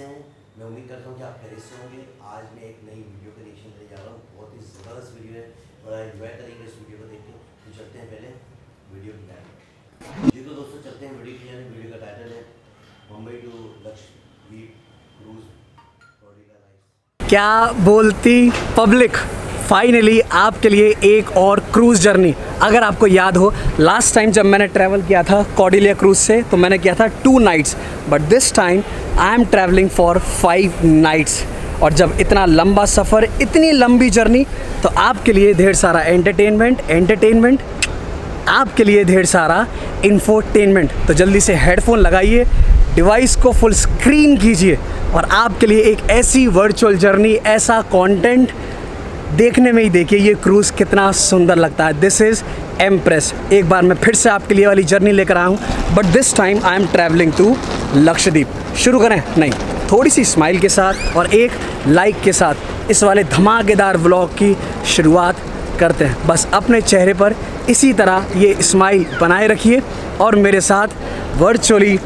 हैं? मैं उम्मीद करता हूँ कि आप खैरियत से होंगे। आज मैं एक नई वीडियो का रिएक्शन देने जा रहा हूँ। बहुत ही ज़बरदस्त वीडियो है, बड़ा एंजॉय करेंगे इस वीडियो को देख के। तो चलते हैं पहले वीडियो की जाने। जी तो दोस्तों चलते हैं वीडियो की जाने। वीडियो का टाइटल है Mumbai to Lakshadweep cruise corridor life. क्या बोलती पब्लिक, फाइनली आपके लिए एक और क्रूज़ जर्नी। अगर आपको याद हो लास्ट टाइम जब मैंने ट्रैवल किया था कॉर्डिलिया क्रूज़ से तो मैंने किया था 2 nights, but this time I am travelling for 5 nights. और जब इतना लंबा सफ़र, इतनी लंबी जर्नी, तो आपके लिए ढेर सारा एंटरटेनमेंट, आपके लिए ढेर सारा इंफोटेनमेंट। तो जल्दी से हेडफोन लगाइए, डिवाइस को फुल स्क्रीन कीजिए और आपके लिए एक ऐसी वर्चुअल जर्नी, ऐसा कंटेंट देखने में ही देखिए ये क्रूज़ कितना सुंदर लगता है। This is empress. एक बार मैं फिर से आपके लिए वाली जर्नी लेकर आया हूँ, but this time I am travelling to Lakshadweep. शुरू करें? नहीं, थोड़ी सी स्माइल के साथ और एक लाइक के साथ इस वाले धमाकेदार व्लॉग की शुरुआत करते हैं। बस अपने चेहरे पर इसी तरह ये स्माइल बनाए रखिए और मेरे साथ वर्चुअली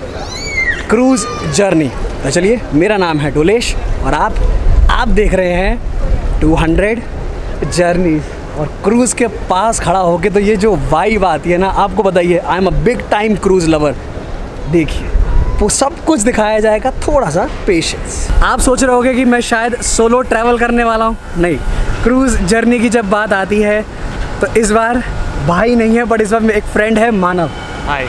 क्रूज़ जर्नी। तो चलिए, मेरा नाम है डोलेश और आप देख रहे हैं 200 जर्नीज। और क्रूज़ के पास खड़ा होके तो ये जो वाइब आती है ना, आपको बताइए, I am a big time cruise lover. देखिए वो सब कुछ दिखाया जाएगा, थोड़ा सा पेशेंस। आप सोच रहे होंगे कि मैं शायद सोलो ट्रैवल करने वाला हूँ। नहीं, क्रूज़ जर्नी की जब बात आती है तो इस बार भाई नहीं है, बट इस बार एक फ्रेंड है, मानव। हाय।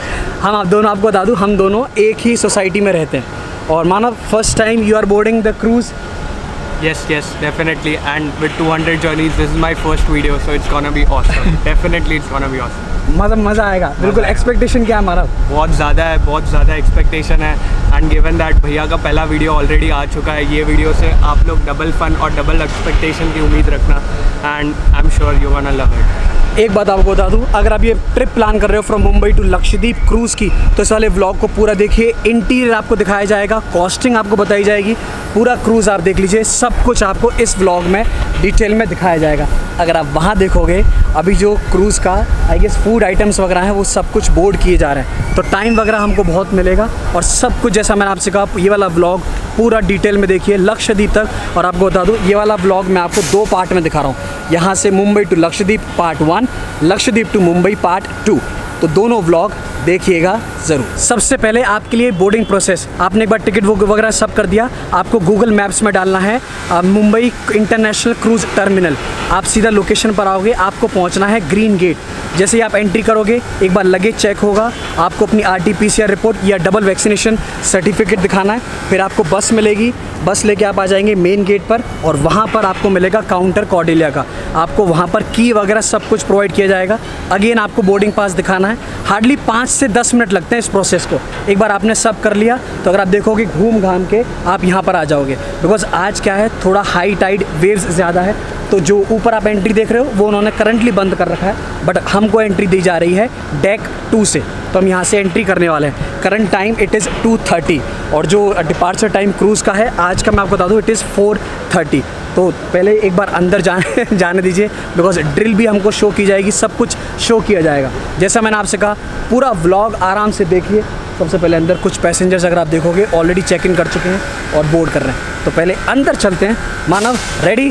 आप दोनों, आपको बता दूँ, हम दोनों एक ही सोसाइटी में रहते हैं। और Manav, first time you are boarding the cruise? Yes, definitely. And with 200 journeys, this is my first video, so it's gonna be awesome. Definitely, it's gonna be awesome. मतलब मज़ा आएगा बिल्कुल। एक्सपेक्टेशन क्या है हमारा? बहुत ज़्यादा एक्सपेक्टेशन है। एंड गिवन दैट भैया का पहला वीडियो ऑलरेडी आ चुका है, ये वीडियो से आप लोग डबल फन और डबल एक्सपेक्टेशन की उम्मीद रखना। And I am sure you gonna love it. एक बात आपको बता दूं, अगर आप ये ट्रिप प्लान कर रहे हो from Mumbai to Lakshadweep cruise की, तो इस वाले व्लॉग को पूरा देखिए। इंटीरियर आपको दिखाया जाएगा, कॉस्टिंग आपको बताई जाएगी, पूरा क्रूज़ आप देख लीजिए, सब कुछ आपको इस व्लॉग में डिटेल में दिखाया जाएगा। अगर आप वहाँ देखोगे, अभी जो क्रूज़ का आई गेस फूड आइटम्स वगैरह हैं वो सब कुछ बोर्ड किए जा रहे हैं, तो टाइम वगैरह हमको बहुत मिलेगा। और सब कुछ जैसा मैंने आपसे कहा, ये वाला व्लॉग पूरा डिटेल में देखिए लक्षद्वीप तक। और आपको बता दूँ, ये वाला व्लॉग मैं आपको 2 पार्ट में दिखा रहा हूँ। यहाँ से Mumbai to Lakshadweep part 1, Lakshadweep to Mumbai part 2। तो दोनों व्लॉग देखिएगा ज़रूर। सबसे पहले आपके लिए बोर्डिंग प्रोसेस, आपने एक बार टिकट वगैरह सब कर दिया, आपको गूगल मैप्स में डालना है मुंबई इंटरनेशनल क्रूज़ टर्मिनल। आप सीधा लोकेशन पर आओगे, आपको पहुंचना है ग्रीन गेट। जैसे ही आप एंट्री करोगे, एक बार लगेज चेक होगा, आपको अपनी RT-PCR रिपोर्ट या डबल वैक्सीनेशन सर्टिफिकेट दिखाना है। फिर आपको बस मिलेगी, बस लेके आप आ जाएंगे मेन गेट पर और वहाँ पर आपको मिलेगा काउंटर कॉर्डिलिया का। आपको वहाँ पर की वगैरह सब कुछ प्रोवाइड किया जाएगा। अगेन आपको बोर्डिंग पास दिखाना है। हार्डली 5 से 10 मिनट लगते हैं इस प्रोसेस को। एक बार आपने सब कर लिया तो अगर आप देखोगे घूम घाम के आप यहाँ पर आ जाओगे। बिकॉज आज क्या है, थोड़ा हाई टाइड, वेव्स ज़्यादा है, तो जो ऊपर आप एंट्री देख रहे हो वो उन्होंने करंटली बंद कर रखा है, बट हमको एंट्री दी जा रही है डेक 2 से। तो हम यहाँ से एंट्री करने वाले हैं। करंट टाइम इट इज़ 2:30 और जो डिपार्चर टाइम क्रूज़ का है आज का मैं आपको बता दूँ, इट इज़ 4:30। तो पहले एक बार अंदर जाने दीजिए, बिकॉज ड्रिल भी हमको शो की जाएगी, सब कुछ शो किया जाएगा। जैसा मैंने आपसे कहा, पूरा व्लॉग आराम से देखिए। सबसे पहले अंदर कुछ पैसेंजर्स अगर आप देखोगे ऑलरेडी चेक इन कर चुके हैं और बोर्ड कर रहे हैं। तो पहले अंदर चलते हैं। मानव रेडी?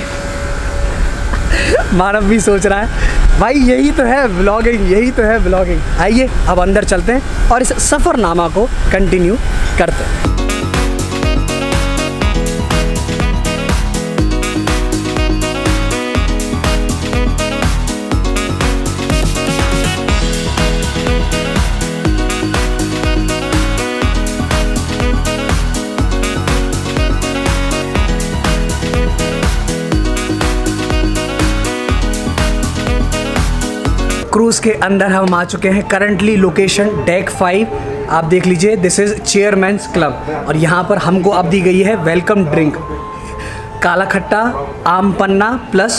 मानव भी सोच रहा है भाई यही तो है व्लॉगिंग, यही तो है व्लॉगिंग। आइए अब अंदर चलते हैं और इस सफ़रनामा को कंटिन्यू करते हैं। क्रूज़ के अंदर हम आ चुके हैं। करंटली लोकेशन डेक 5 आप देख लीजिए, दिस इज़ चेयरमैन्स क्लब। और यहाँ पर हमको अब दी गई है वेलकम ड्रिंक, काला खट्टा, आम पन्ना प्लस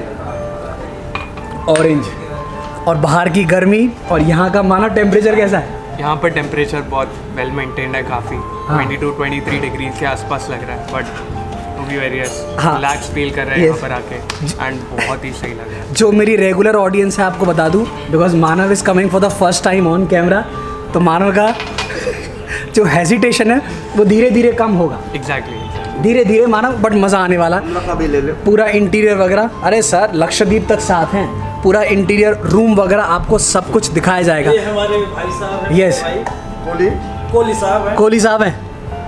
ऑरेंज। और बाहर की गर्मी और यहाँ का माना टेम्परेचर कैसा है? यहाँ पर टेम्परेचर बहुत वेल मेंटेन्ड है, काफ़ी 22-23 डिग्री के आसपास लग रहा है, but to be very relax feel कर रहे हैं यहाँ पर आके एंड बहुत ही सही लग रहा है। जो मेरी रेगुलर ऑडियंस है आपको बता दूँ, because Manav is coming for the first time on camera, तो मानव का जो हेजिटेशन है वो धीरे धीरे कम होगा, Exactly. धीरे धीरे माना, बट मज़ा आने वाला। पूरा इंटीरियर वगैरह, अरे सर लक्षद्वीप तक साथ हैं, पूरा इंटीरियर रूम वगैरह आपको सब कुछ दिखाया जाएगा। ये हमारे भाई साहब हैं। यस, कोहली साहब हैं। कोहली साहब हैं।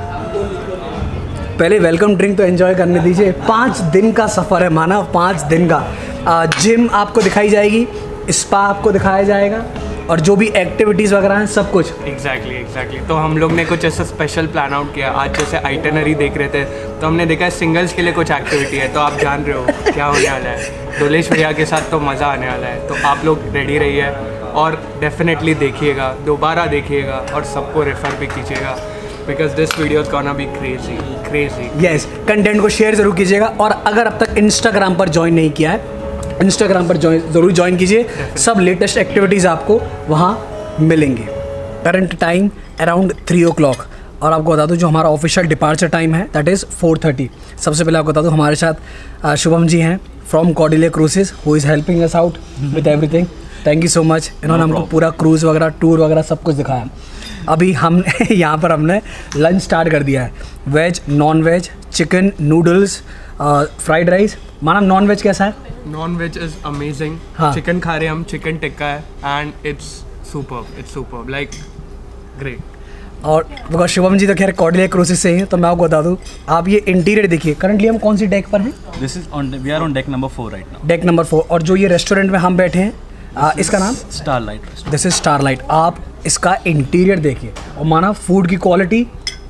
पहले वेलकम ड्रिंक तो एंजॉय करने दीजिए। 5 दिन का सफ़र है माना, 5 दिन का। जिम आपको दिखाई जाएगी, स्पा आपको दिखाया जाएगा, और जो भी एक्टिविटीज़ वगैरह हैं सब कुछ। एग्जैक्टली। तो हम लोग ने कुछ ऐसा स्पेशल प्लान आउट किया। आज जैसे आइटनरी देख रहे थे तो हमने देखा सिंगल्स के लिए कुछ एक्टिविटी है, तो आप जान रहे हो क्या होने वाला है। डोलेश भैया के साथ तो मज़ा आने वाला है, तो आप लोग रेडी रहिए और डेफिनेटली देखिएगा, दोबारा देखिएगा और सबको रेफ़र भी कीजिएगा, because this video is gonna be crazy. Yes, content को शेयर ज़रूर कीजिएगा, और अगर अब तक इंस्टाग्राम पर ज्वाइन नहीं किया है, इंस्टाग्राम पर ज़रूर ज्वाइन कीजिए। सब लेटेस्ट एक्टिविटीज़ आपको वहाँ मिलेंगे। करंट टाइम अराउंड 3 o'clock, और आपको बता दूँ जो हमारा ऑफिशियल डिपार्चर टाइम है दैट इज़ 4:30। सबसे पहले आपको बता दूँ हमारे साथ शुभम जी हैं from Cordelia cruises, who is helping us out with everything. Thank you so much. इन्होंने हमको पूरा क्रूज़ वगैरह, टूर वगैरह सब कुछ दिखाया। अभी हम यहाँ पर हमने लंच स्टार्ट कर दिया है। Veg, non veg, chicken, noodles, fried rice. माना नॉन वेज कैसा है? Non veg is amazing. हाँ। चिकन खा रहे हैं हम, चिकन टिक्का है, and it's superb like great. और बिकॉज शुभम जी तो खैर कॉर्डिलिया क्रूजेस से ही हैं, तो मैं आपको बता दूँ, आप ये इंटीरियर देखिए। करंटली हम कौन सी डेक पर हैं? We are on deck number 4 right now. Deck number 4। और जो ये रेस्टोरेंट में हम बैठे हैं, इसका नाम स्टारलाइट। This is starlight. आप इसका इंटीरियर देखिए, और माना फूड की क्वालिटी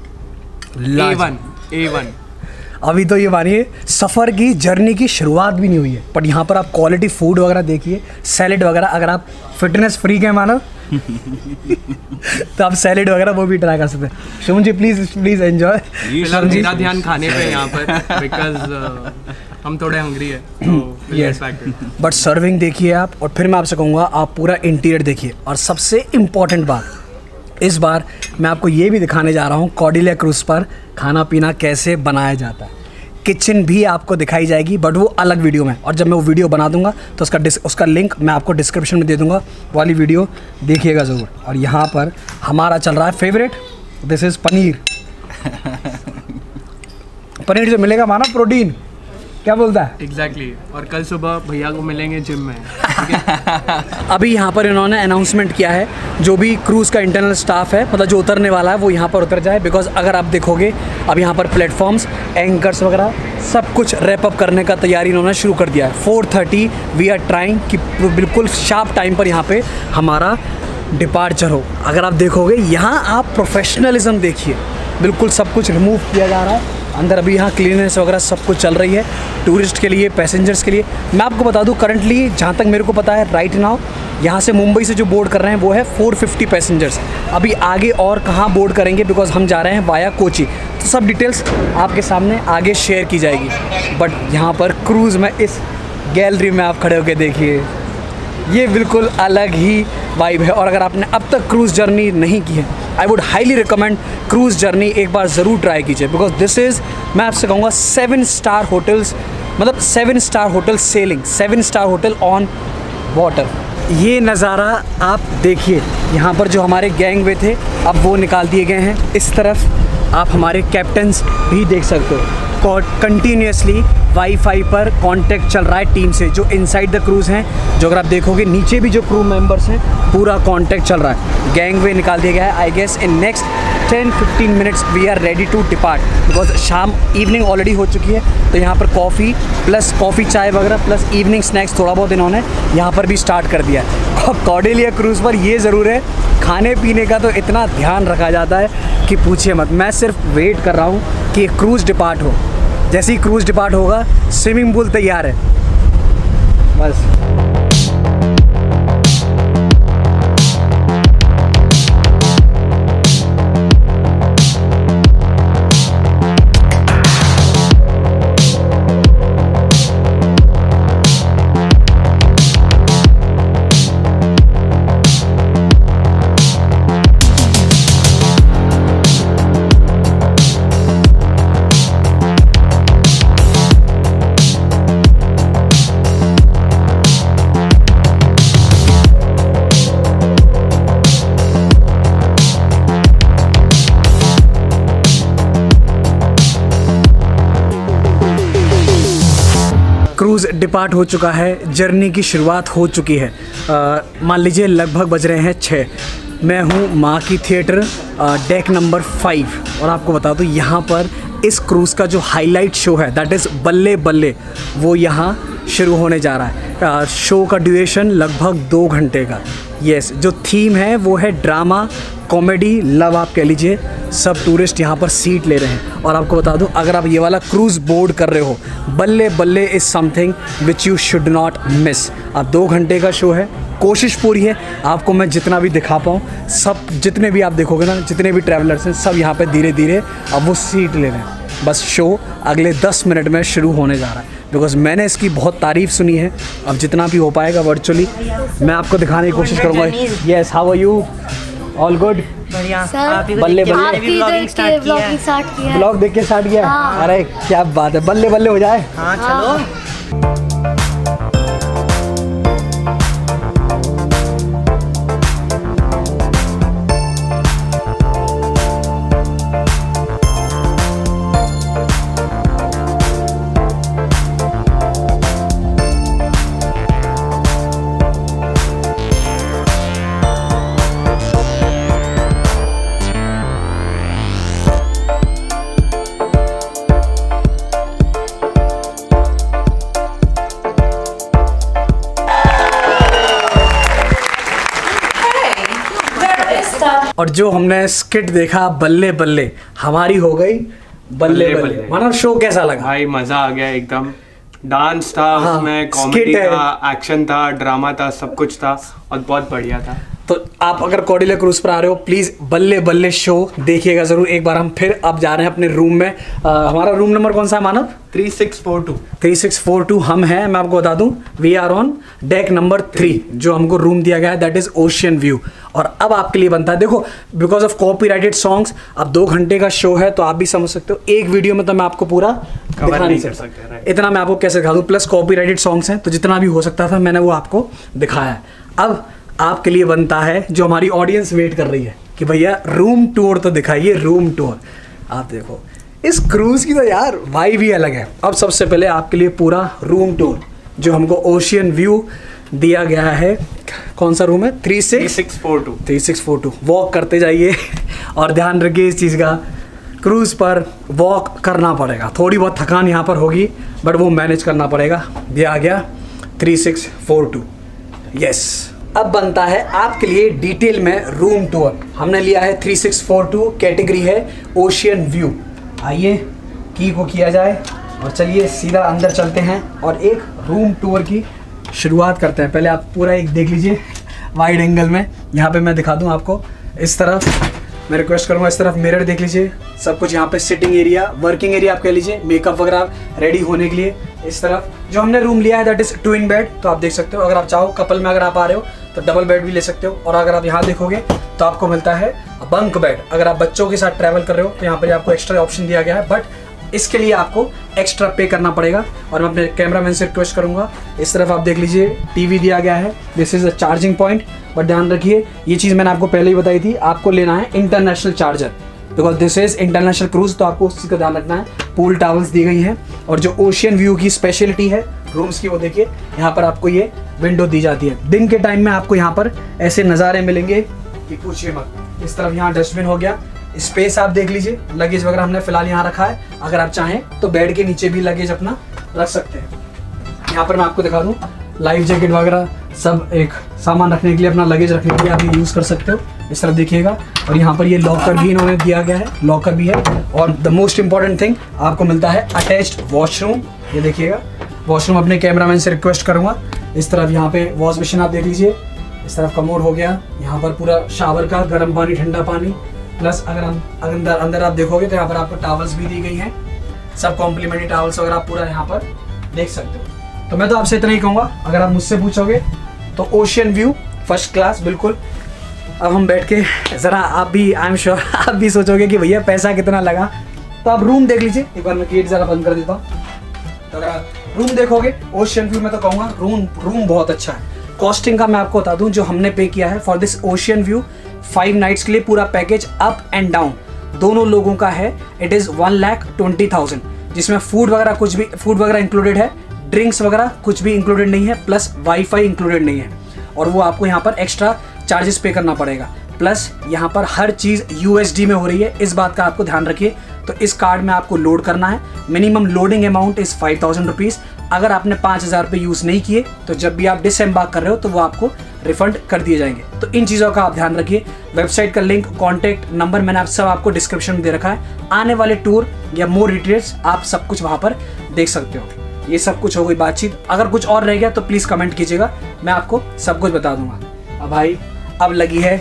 A1। अभी तो ये मानिए सफ़र की जर्नी की शुरुआत भी नहीं हुई है, बट यहाँ पर आप क्वालिटी फूड वगैरह देखिए, सैलेड वगैरह। अगर आप फिटनेस फ्रीक हैं मानो तो आप सैलेड वगैरह वो भी ट्राई कर सकते हैं। Shubham ji please enjoy. फिलहाल मेरा ध्यान खाने पे है यहाँ पर, बिकॉज हम थोड़े हंग्री है, तो बट सर्विंग देखिए आप, और फिर मैं आपसे कहूँगा आप पूरा इंटीरियर देखिए। और सबसे इम्पॉर्टेंट बात, इस बार मैं आपको ये भी दिखाने जा रहा हूँ कॉर्डिलिया क्रूज़ पर खाना पीना कैसे बनाया जाता है। किचन भी आपको दिखाई जाएगी, बट वो अलग वीडियो में, और जब मैं वो वीडियो बना दूंगा तो उसका लिंक मैं आपको डिस्क्रिप्शन में दे दूंगा, वाली वीडियो देखिएगा ज़रूर। और यहाँ पर हमारा चल रहा है फेवरेट, दिस इज़ पनीर। पनीर जो मिलेगा माना प्रोटीन, क्या बोलता है? एग्जैक्टली। और कल सुबह भैया को मिलेंगे जिम में। अभी यहाँ पर इन्होंने अनाउंसमेंट किया है, जो भी क्रूज़ का इंटरनल स्टाफ है, मतलब जो उतरने वाला है वो यहाँ पर उतर जाए। बिकॉज अगर आप देखोगे अब यहाँ पर प्लेटफॉर्म्स, एंकर्स वगैरह सब कुछ रैप अप करने का तैयारी इन्होंने शुरू कर दिया है। 4:30 वी आर ट्राइंग कि बिल्कुल शार्प टाइम पर यहाँ पे हमारा डिपार्चर हो। अगर आप देखोगे यहाँ आप प्रोफेशनलिज्म देखिए, बिल्कुल सब कुछ रिमूव किया जा रहा है अंदर। अभी यहाँ क्लीननेस वगैरह सब कुछ चल रही है टूरिस्ट के लिए, पैसेंजर्स के लिए। मैं आपको बता दूँ करंटली जहाँ तक मेरे को पता है राइट नाउ, यहाँ से मुंबई से जो बोर्ड कर रहे हैं वो है 450 पैसेंजर्स। अभी आगे और कहाँ बोर्ड करेंगे, बिकॉज हम जा रहे हैं वाया कोची, तो सब डिटेल्स आपके सामने आगे शेयर की जाएगी। बट यहाँ पर क्रूज़ में इस गैलरी में आप खड़े होकर देखिए, ये बिल्कुल अलग ही वाइब है। और अगर आपने अब तक क्रूज़ जर्नी नहीं की है, I would highly recommend cruise journey एक बार ज़रूर ट्राई कीजिए। बिकॉज दिस इज़, मैं आपसे कहूँगा 7 स्टार होटल्स, मतलब 7 star hotel sailing, 7 star hotel on water. ये नज़ारा आप देखिए, यहाँ पर जो हमारे गैंगवे थे अब वो निकाल दिए गए हैं। इस तरफ आप हमारे कैप्टन्स भी देख सकते हो। कंटिन्यूसली वाईफाई पर कांटेक्ट चल रहा है टीम से, जो इनसाइड द क्रूज़ हैं। जो अगर आप देखोगे नीचे भी जो क्रू मेंबर्स हैं, पूरा कांटेक्ट चल रहा है। गैंगवे निकाल दिया गया है। I guess in next 10-15 minutes we are ready to depart, because शाम इवनिंग ऑलरेडी हो चुकी है। तो यहाँ पर कॉफ़ी चाय वगैरह प्लस इवनिंग स्नैक्स थोड़ा बहुत इन्होंने यहाँ पर भी स्टार्ट कर दिया है। कॉर्डिलिया क्रूज़ पर ये ज़रूर है, खाने पीने का तो इतना ध्यान रखा जाता है कि पूछिए मत। मैं सिर्फ वेट कर रहा हूँ कि क्रूज़ डिपार्ट हो। जैसे ही क्रूज़ डिपार्ट होगा, स्विमिंग पूल तैयार है बस। क्रूज़ डिपार्ट हो चुका है, जर्नी की शुरुआत हो चुकी है। मान लीजिए लगभग बज रहे हैं 6। मैं हूँ माँ की थिएटर डेक नंबर 5 और आपको बता दूँ यहाँ पर इस क्रूज़ का जो हाईलाइट शो है दैट इज़ बल्ले बल्ले, वो यहाँ शुरू होने जा रहा है। शो का ड्यूरेशन लगभग 2 घंटे का। यस, जो थीम है वो है ड्रामा, कॉमेडी, लव आप कह लीजिए। सब टूरिस्ट यहाँ पर सीट ले रहे हैं। और आपको बता दूँ, अगर आप ये वाला क्रूज़ बोर्ड कर रहे हो, Balle Balle is something which you should not miss. अब 2 घंटे का शो है, कोशिश पूरी है आपको मैं जितना भी दिखा पाऊँ। सब जितने भी आप देखोगे ना, जितने भी ट्रैवलर्स हैं, सब यहाँ पे धीरे धीरे अब वो सीट ले रहे हैं। बस शो अगले 10 मिनट में शुरू होने जा रहा है, बिकॉज़ मैंने इसकी बहुत तारीफ़ सुनी है। अब जितना भी हो पाएगा वर्चुअली मैं आपको दिखाने की कोशिश करूँगा। Yes, how are you? All good? बढ़िया। बल्ले बल्ले ब्लॉग देख के स्टार्ट किया। अरे क्या बात है, बल्ले बल्ले हो जाए। हाँ चलो। और जो हमने स्किट देखा बल्ले बल्ले, हमारी हो गई बल्ले बल्ले। मानो शो कैसा लगा? भाई मजा आ गया एकदम। डांस था, हाँ, उसमें कॉमेडी skit है। था, एक्शन था, ड्रामा था, सब कुछ था और बहुत बढ़िया था। तो आप अगर कॉर्डिला क्रूज पर आ रहे हो, प्लीज़ बल्ले बल्ले शो देखिएगा ज़रूर एक बार। हम फिर अब जा रहे हैं अपने रूम में। हमारा रूम नंबर कौन सा है मानव? 3642। 3642 हम हैं। मैं आपको बता दूं, we are on deck number 3। जो हमको रूम दिया गया है दैट इज़ ओशियन व्यू। और अब आपके लिए बनता है, देखो बिकॉज ऑफ कॉपीराइटेड सॉन्ग्स, अब 2 घंटे का शो है तो आप भी समझ सकते हो एक वीडियो में तो मैं आपको पूरा दिखा नहीं सकता। इतना मैं आपको कैसे दिखा दूँ, प्लस कॉपीराइटेड सॉन्ग्स हैं तो जितना भी हो सकता था मैंने वो आपको दिखाया है। अब आपके लिए बनता है, जो हमारी ऑडियंस वेट कर रही है कि भैया रूम टूर तो दिखाइए। रूम टूर आप देखो, इस क्रूज़ की तो यार वाइब ही अलग है। अब सबसे पहले आपके लिए पूरा रूम टूर जो हमको ओशियन व्यू दिया गया है। कौन सा रूम है? 3642। 3642। वॉक करते जाइए और ध्यान रखिए इस चीज़ का, क्रूज़ पर वॉक करना पड़ेगा। थोड़ी बहुत थकान यहाँ पर होगी बट वो मैनेज करना पड़ेगा। दिया गया 3642। यस, अब बनता है आपके लिए डिटेल में रूम टूर। हमने लिया है 3642, कैटेगरी है ओशियन व्यू। आइए की को किया जाए और चलिए सीधा अंदर चलते हैं और एक रूम टूर की शुरुआत करते हैं। पहले आप पूरा एक देख लीजिए वाइड एंगल में। यहाँ पे मैं दिखा दूँ आपको। इस तरफ मैं रिक्वेस्ट करूँगा, इस तरफ मिरर देख लीजिए। सब कुछ यहाँ पे सिटिंग एरिया, वर्किंग एरिया आप कह लीजिए, मेकअप वगैरह रेडी होने के लिए। इस तरफ जो हमने रूम लिया है दैट इज़ ट्विन बेड, तो आप देख सकते हो। अगर आप चाहो कपल में अगर आप आ रहे हो तो डबल बेड भी ले सकते हो। और अगर आप यहाँ देखोगे तो आपको मिलता है बंक बेड। अगर आप बच्चों के साथ ट्रैवल कर रहे हो तो यहाँ पर आपको एक्स्ट्रा ऑप्शन दिया गया है, बट इसके लिए आपको एक्स्ट्रा पे करना पड़ेगा। और मैं अपने कैमरामैन से रिक्वेस्ट करूँगा, इस तरफ आप देख लीजिए टीवी दिया गया है। This is a charging point, but ध्यान रखिए ये चीज़ मैंने आपको पहले ही बताई थी, आपको लेना है international charger, because this is international cruise, तो आपको उस चीज़ का ध्यान रखना है। पूल टावल्स दी गई हैं और जो ओशियन व्यू की स्पेशलिटी है रूम्स की, वो देखिए यहाँ पर आपको ये विंडो दी जाती है। दिन के टाइम में आपको यहाँ पर ऐसे नज़ारे मिलेंगे कि पूछिए मत। इस तरफ यहाँ डस्टबिन हो गया, स्पेस आप देख लीजिए। लगेज वगैरह हमने फिलहाल यहाँ रखा है, अगर आप चाहें तो बेड के नीचे भी लगेज अपना रख सकते हैं। यहाँ पर मैं आपको दिखा दूँ, लाइफ जैकेट वगैरह सब एक सामान रखने के लिए, अपना लगेज रखने के लिए आप ये यूज़ कर सकते हो। इस तरफ देखिएगा। और यहाँ पर ये लॉकर भी इन्होंने दिया गया है, लॉकर भी है। और द मोस्ट इंपॉर्टेंट थिंग, आपको मिलता है अटैच्ड वॉशरूम। ये देखिएगा वॉशरूम, अपने कैमरामैन से रिक्वेस्ट करूँगा। इस तरफ यहाँ पे वॉश बेसिन आप देख लीजिए। इस तरफ कमोड हो गया, यहाँ पर पूरा शावर का गर्म पानी, ठंडा पानी, प्लस अगर हम अंदर आप देखोगे तो यहाँ पर आपको टावल्स भी दी गई हैं, सब कॉम्प्लीमेंट्री टावल्स वगैरह आप पूरा यहाँ पर देख सकते हो। तो मैं तो आपसे इतना ही कहूँगा, अगर आप मुझसे पूछोगे तो ओशियन व्यू फर्स्ट क्लास बिल्कुल। अब हम बैठ के ज़रा, आप भी आई एम श्योर आप भी सोचोगे कि भैया पैसा कितना लगा, तो आप रूम देख लीजिए। एक बार मैं गेट ज़रा बंद कर देता हूँ। तो अगर आप रूम देखोगे ओशियन व्यू में, तो कहूँगा रूम बहुत अच्छा है। कॉस्टिंग का मैं आपको बता दूं, जो हमने पे किया है for this ocean view 5 nights के लिए, पूरा पैकेज अप एंड डाउन दोनों लोगों का है, इट इज़ 1,20,000, जिसमें फूड वगैरह इंक्लूडेड है, ड्रिंक्स वगैरह कुछ भी इंक्लूडेड नहीं है, प्लस वाईफाई इंक्लूडेड नहीं है, और वो आपको यहाँ पर एक्स्ट्रा चार्जेस पे करना पड़ेगा। प्लस यहाँ पर हर चीज़ USD में हो रही है, इस बात का आपको ध्यान रखिए। तो इस कार्ड में आपको लोड करना है, minimum loading amount is 5000 rupees. अगर आपने 5000 रुपये यूज़ नहीं किए तो जब भी आप डिसएम्बार्क कर रहे हो तो वो आपको रिफंड कर दिए जाएंगे। तो इन चीज़ों का आप ध्यान रखिए। वेबसाइट का लिंक, कॉन्टैक्ट नंबर मैंने आप सब आपको डिस्क्रिप्शन में दे रखा है। आने वाले टूर या मोर डिटेल्स आप सब कुछ वहाँ पर देख सकते हो। ये सब कुछ हो गई बातचीत। अगर कुछ और रह गया तो प्लीज़ कमेंट कीजिएगा, मैं आपको सब कुछ बता दूंगा। अब भाई अब लगी है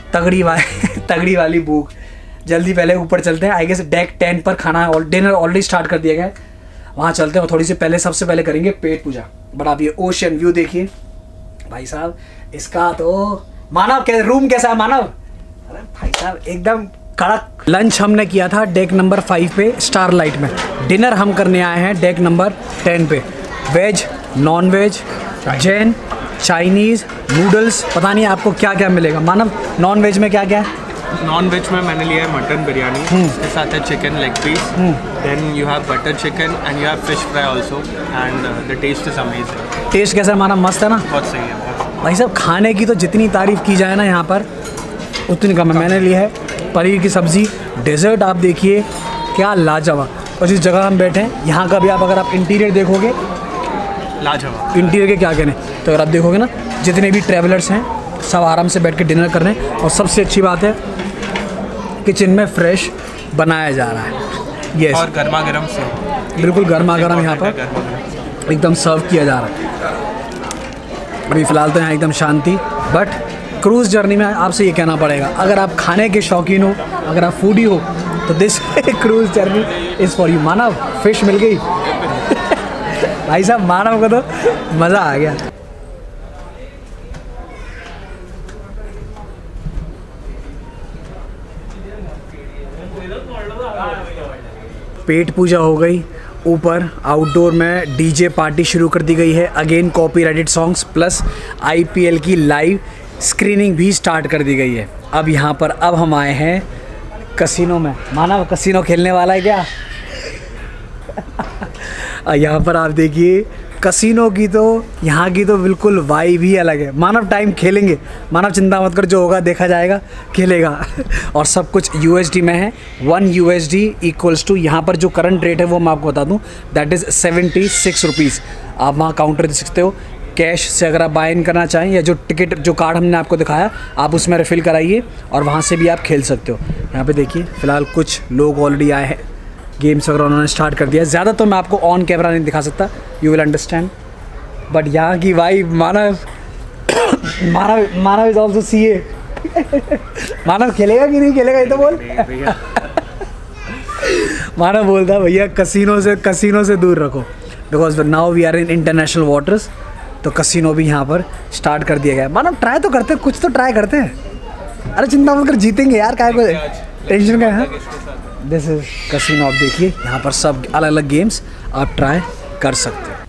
तगड़ी वाली भूख। जल्दी पहले ऊपर चलते हैं। आई गेस डेक 10 पर खाना और डिनर ऑलरेडी स्टार्ट कर दिया गया है, वहाँ चलते हैं। और थोड़ी सी पहले सबसे पहले करेंगे पेट पूजा। बट आप ये ओशन व्यू देखिए भाई साहब, इसका तो मानव रूम कैसा है मानव? अरे भाई साहब एकदम कड़क। लंच हमने किया था डेक नंबर 5 पे स्टारलाइट में। डिनर हम करने आए हैं डेक नंबर 10 पे। Veg, non veg, Jain, Chinese, noodles, पता नहीं आपको क्या क्या मिलेगा। मानव नॉन वेज में क्या क्या है? नॉन वेज में मैंने लिया है मटन बिरयानी, इसके साथ है chicken leg piece, then you have butter chicken and you have fish fry also, and the taste is amazing. Taste कैसा है मानव? मस्त है ना? बहुत सही है, बहुत। भाई साहब खाने की तो जितनी तारीफ़ की जाए ना यहाँ पर उतनी कम है। मैंने लिया है पनीर की सब्ज़ी। डेजर्ट आप देखिए क्या लाजवाब। और जिस जगह हम बैठे हैं यहाँ का भी आप अगर आप इंटीरियर देखोगे, लाजवाब। इंटीरियर के क्या कहने, तो अगर आप देखोगे ना जितने भी ट्रैवलर्स हैं सब आराम से बैठ के डिनर कर रहे हैं। और सबसे अच्छी बात है किचन में फ्रेश बनाया जा रहा है। यस, और गर्मा गर्म से बिल्कुल गर्मा गर्म यहाँ पर एकदम सर्व किया जा रहा है। अभी फ़िलहाल तो यहाँ एकदम शांति। बट क्रूज़ जर्नी में आपसे ये कहना पड़ेगा, अगर आप खाने के शौकीन हो, अगर आप फूडी हो, तो this cruise journey is for you. Manav fish मिल गई भाई साहब, मानव को तो मज़ा आ गया। पेट पूजा हो गई। ऊपर आउटडोर में डीजे पार्टी शुरू कर दी गई है। Again copyrighted songs plus IPL की लाइव स्क्रीनिंग भी स्टार्ट कर दी गई है। अब यहाँ पर अब हम आए हैं कसिनो में। मानव कसिनो खेलने वाला है क्या? यहाँ पर आप देखिए कसिनो की तो यहाँ की तो बिल्कुल वाइब ही अलग है। मानव टाइम खेलेंगे, मानव चिंता मत कर, जो होगा देखा जाएगा, खेलेगा। और सब कुछ USD में है। 1 USD इक्वल्स टू यहाँ पर जो करंट रेट है वो मैं आपको बता दूँ, दैट इज़ 76 रुपीज़। आप वहाँ काउंटर दे सकते हो। कैश से अगर आप बाय इन करना चाहें या जो टिकट जो कार्ड हमने आपको दिखाया आप उसमें रिफ़िल कराइए और वहाँ से भी आप खेल सकते हो। यहाँ पे देखिए फ़िलहाल कुछ लोग ऑलरेडी आए हैं, गेम्स वगैरह उन्होंने स्टार्ट कर दिया। ज़्यादा तो मैं आपको ऑन कैमरा नहीं दिखा सकता, यू विल अंडरस्टैंड। बट यहाँ की vibe Manav is also CA। Manav खेलेगा कि नहीं खेलेगा ये तो बोल। मानव बोलता भैया कसिनो से दूर रखो, because now we are in international waters. तो कसिनो भी यहाँ पर स्टार्ट कर दिया गया है। मानव ट्राई तो करते हैं, कुछ तो ट्राई करते हैं। अरे चिंता मत कर, जीतेंगे यार, काय को टेंशन का है। This is casino. आप देखिए यहाँ पर सब अलग अलग गेम्स आप ट्राई कर सकते हैं।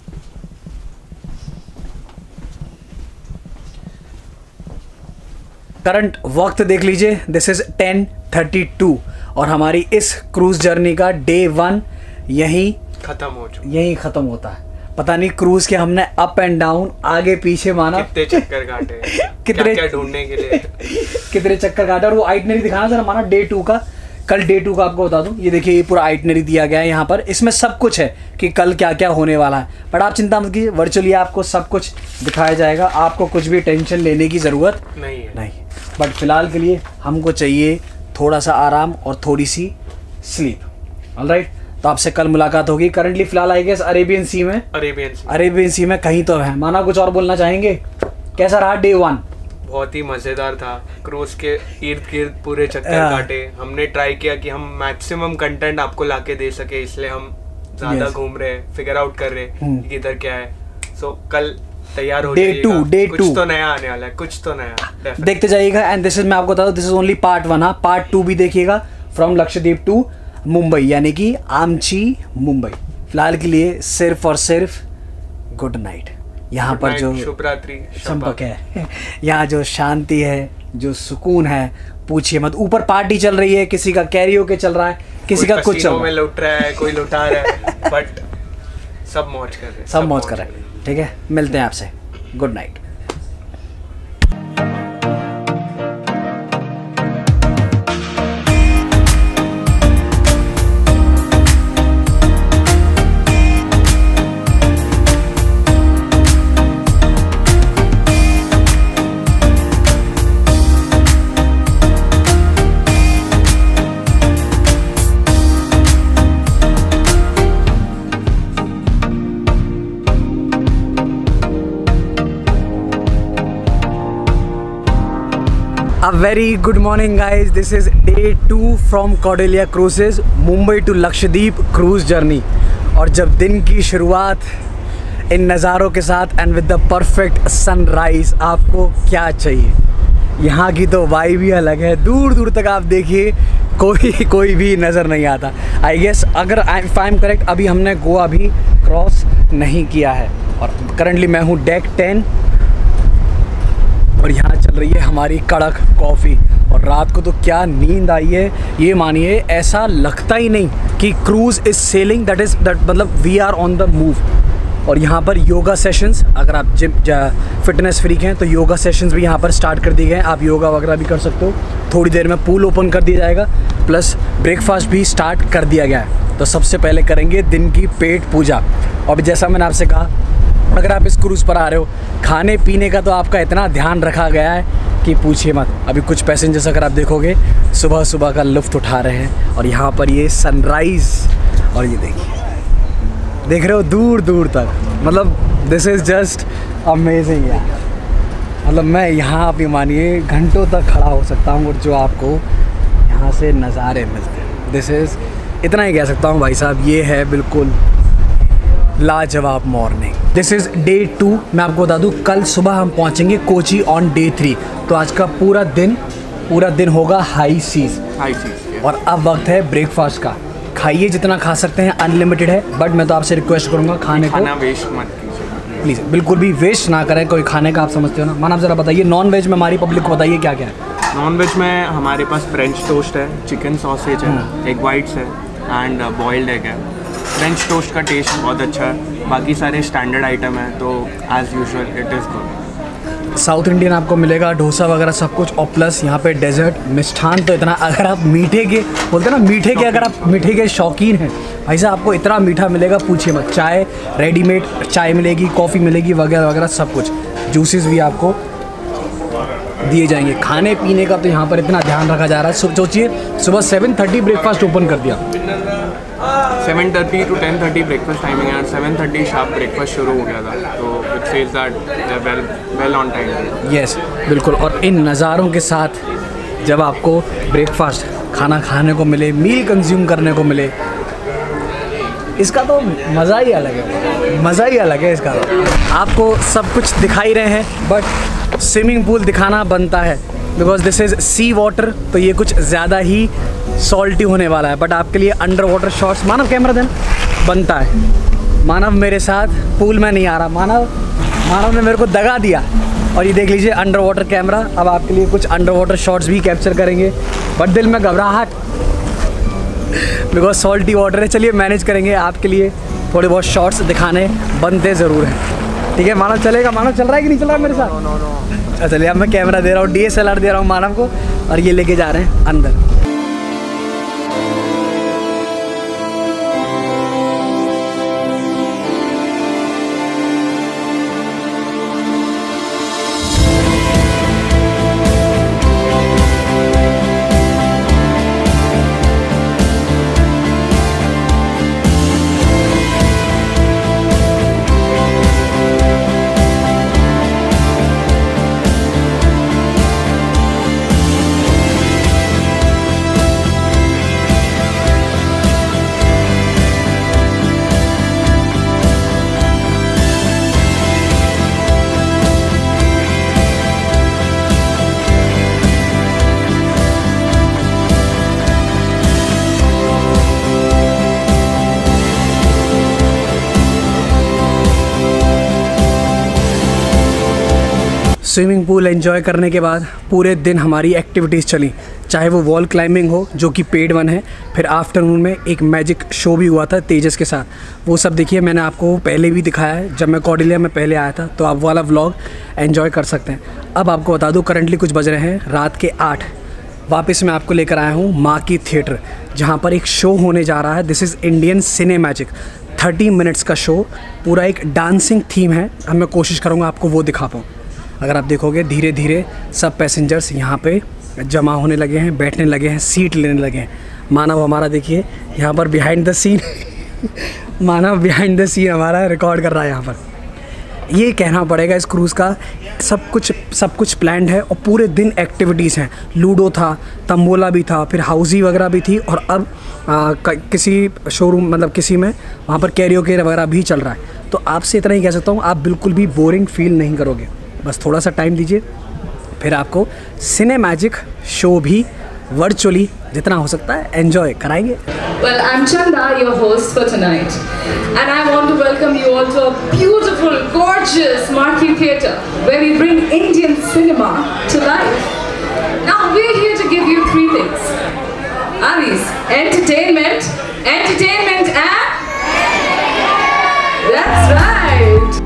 करंट वक्त देख लीजिए, दिस इज 10:32 और हमारी इस क्रूज जर्नी का डे 1 यहीं ख़त्म होता है। पता नहीं क्रूज के हमने अप एंड डाउन, आगे पीछे, माना कितने चक्कर काटे कितने क्या ढूंढने के लिए कितने चक्कर काटे। और वो आइटनरी दिखाना जरा माना डे 2 का। कल डे 2 का आपको बता दूं, ये देखिए ये पूरा आइटनरी दिया गया है यहाँ पर। इसमें सब कुछ है कि कल क्या क्या होने वाला है। बट आप चिंता मत कीजिए, वर्चुअली आपको सब कुछ दिखाया जाएगा। आपको कुछ भी टेंशन लेने की ज़रूरत नहीं। बट फिलहाल के लिए हमको चाहिए थोड़ा सा आराम और थोड़ी सी स्लीप। ऑलराइट, तो आपसे कल मुलाकात होगी। करंटली फिलहाल आई गेस अरेबियन सी में कहीं तो है। माना कुछ और बोलना चाहेंगे? कैसा रहा डे 1? बहुत ही मज़ेदार था। क्रूज के इर्द गिर्द पूरे चक्कर काटे। हमने ट्राई किया कि हम मैक्सिमम कंटेंट आपको लाके दे सके, इसलिए हम ज़्यादा घूम रहे हैं, फिगर आउट कर रहे हैं कि इधर क्या है। सो कल तैयार हो जाइएगा, कुछ तो नया आने वाला है, कुछ तो नया देखते जाइएगा। एंड दिस इज, मैं आपको बता दूं, दिस इज ओनली पार्ट 1। हाँ, पार्ट 2 भी देखिएगा, फ्रॉम लक्षद्वीप टू मुंबई, यानी कि आमची मुंबई। फिलहाल के लिए सिर्फ और सिर्फ गुड नाइट। यहाँ पर जो शुभ रात्रि चंपक है, यहाँ जो शांति है, जो सुकून है, पूछिए मत। ऊपर पार्टी चल रही है, किसी का कैरियोके चल रहा है, किसी का कुछ चल रहा है, में लुट रहा है, कोई लुटा रहा है, बट सब मौज कर रहे हैं, सब मौज कर रहे हैं। ठीक है, मिलते हैं आपसे। Good night. A very good morning guys, this is day 2 from Cordelia Cruises, Mumbai to Lakshadweep cruise journey। और जब दिन की शुरुआत इन नज़ारों के साथ and with the perfect sunrise, आपको क्या चाहिए। यहाँ की तो वाइब ही अलग है, दूर दूर तक आप देखिए कोई भी नज़र नहीं आता। आई गेस अगर आई एम करेक्ट, अभी हमने गोवा भी क्रॉस नहीं किया है और करंटली मैं हूँ डेक 10 और यहाँ चल रही है हमारी कड़क कॉफ़ी। और रात को तो क्या नींद आई है, ये मानिए ऐसा लगता ही नहीं कि क्रूज़ इज़ सेलिंग, दैट मतलब we are on the move. और यहाँ पर योगा सेशंस, अगर आप जिम फिटनेस फ्रीक हैं तो योगा सेशंस भी यहाँ पर स्टार्ट कर दिए गए हैं, आप योगा वगैरह भी कर सकते हो। थोड़ी देर में पूल ओपन कर दिया जाएगा, प्लस ब्रेकफास्ट भी स्टार्ट कर दिया गया है। तो सबसे पहले करेंगे दिन की पेट पूजा। और जैसा मैंने आपसे कहा, अगर आप इस क्रूज़ पर आ रहे हो, खाने पीने का तो आपका इतना ध्यान रखा गया है कि पूछिए मत। अभी कुछ पैसेंजर्स अगर आप देखोगे सुबह सुबह का लुत्फ़ उठा रहे हैं और यहाँ पर ये सनराइज़, और ये देखिए, देख रहे हो दूर दूर तक, मतलब दिस इज़ जस्ट अमेजिंग यार। मतलब मैं यहाँ भी मानिए घंटों तक खड़ा हो सकता हूँ और जो आपको यहाँ से नज़ारे मिलते हैं, दिस इज़, इतना ही कह सकता हूँ भाई साहब, ये है बिल्कुल लाजवाब मॉर्निंग। This is day 2। मैं आपको बता दूँ, कल सुबह हम पहुँचेंगे कोची ऑन डे 3। तो आज का पूरा दिन होगा हाई सीज़। और अब वक्त है ब्रेकफास्ट का। खाइए जितना खा सकते हैं, अनलिमिटेड है, बट मैं तो आपसे रिक्वेस्ट करूँगा खाना वेस्ट मत कीजिए प्लीज़, बिल्कुल भी वेस्ट ना करें। कोई खाने का आप समझते हो ना। माना आप ज़रा बताइए, नॉन वेज में हमारी पब्लिक को बताइए क्या क्या है। नॉन वेज में हमारे पास फ्रेंच टोस्ट है, चिकन सॉसेज है, एग वाइट्स है एंड बॉइल्ड एग है। फ्रेंच टोस्ट का टेस्ट बहुत अच्छा है, बाकी सारे स्टैंडर्ड आइटम है, तो as usual it is good. South Indian आपको मिलेगा, डोसा वगैरह सब कुछ, और प्लस यहाँ पे डेजर्ट, मिष्ठान तो इतना, अगर आप मीठे के बोलते हैं ना, मीठे के अगर आप मीठे के शौकीन हैं भाई साहब, आपको इतना मीठा मिलेगा पूछिए मत। चाय रेडीमेड चाय मिलेगी, कॉफ़ी मिलेगी, वगैरह वगैरह सब कुछ। जूसेस भी आपको दिए जाएंगे। खाने पीने का तो यहाँ पर इतना ध्यान रखा जा रहा है। सोचिए सुबह 7:30 ब्रेकफास्ट ओपन कर दिया, 7:30 to 10:30 ब्रेकफास्ट टाइमिंग है, 7:30 शार्प ब्रेकफास्ट शुरू हो गया था, तो it says that well on time. Yes बिल्कुल। और इन नज़ारों के साथ जब आपको ब्रेकफास्ट खाना खाने को मिले, मील कंज्यूम करने को मिले, इसका तो मज़ा ही अलग है, मज़ा ही अलग है इसका। आपको सब कुछ दिखाई रहे हैं, बट स्विमिंग पूल दिखाना बनता है, because this is sea water, तो ये कुछ ज़्यादा ही सॉल्टी होने वाला है। बट आपके लिए under water shots, Manav camera देना बनता है। मानव मेरे साथ पूल में नहीं आ रहा, मानव ने मेरे को दगा दिया। और ये देख लीजिए अंडर वाटर कैमरा, अब आपके लिए कुछ अंडर वाटर शॉट्स भी कैप्चर करेंगे, बट दिल में घबराहट, बिकॉज सॉल्टी वाटर है। चलिए मैनेज करेंगे, आपके लिए थोड़े बहुत शॉट्स दिखाने बनते ज़रूर हैं। ठीक है मानव, चलेगा? मानव चल रहा है कि नहीं चल रहा है मेरे साथ? चलिए अब मैं कैमरा दे रहा हूँ, DSLR दे रहा हूँ मानव को, और ये लेके जा रहे हैं अंदर। स्विमिंग पूल एंजॉय करने के बाद पूरे दिन हमारी एक्टिविटीज़ चली, चाहे वो वॉल क्लाइंबिंग हो जो कि पेड वन है, फिर आफ्टरनून में एक मैजिक शो भी हुआ था तेजस के साथ, वो सब देखिए। मैंने आपको पहले भी दिखाया है, जब मैं कॉर्डिलिया में पहले आया था, तो आप वाला व्लॉग एंजॉय कर सकते हैं। अब आपको बता दूँ करंटली कुछ बज रहे हैं रात के 8। वापस मैं आपको लेकर आया हूँ माँ की थिएटर, जहाँ पर एक शो होने जा रहा है। This is Indian cinemagic, 30 minutes का शो, पूरा एक डांसिंग थीम है। अब मैं कोशिश करूँगा आपको वो दिखा पाऊँ। अगर आप देखोगे धीरे धीरे सब पैसेंजर्स यहाँ पे जमा होने लगे हैं, बैठने लगे हैं, सीट लेने लगे हैं। मानव हमारा देखिए यहाँ पर behind the scene Manav behind the scene हमारा रिकॉर्ड कर रहा है यहाँ पर। ये कहना पड़ेगा इस क्रूज़ का सब कुछ प्लान्ड है और पूरे दिन एक्टिविटीज़ हैं। लूडो था, तंबोला भी था, फिर हाउसी वगैरह भी थी, और अब किसी शोरूम मतलब किसी में वहाँ पर कैरियोके वगैरह भी चल रहा है। तो आपसे इतना ही कह सकता हूँ, आप बिल्कुल भी बोरिंग फील नहीं करोगे। बस थोड़ा सा टाइम दीजिए, फिर आपको सिनेमैजिक शो भी वर्चुअली जितना हो सकता है एंजॉय कराएंगे। Well, I'm Chanda, your host for tonight, and I want to welcome you all to a beautiful, gorgeous marquee theatre where we bring Indian cinema to life. Now we're here to give you 3 things. Are these entertainment, entertainment, and that's right.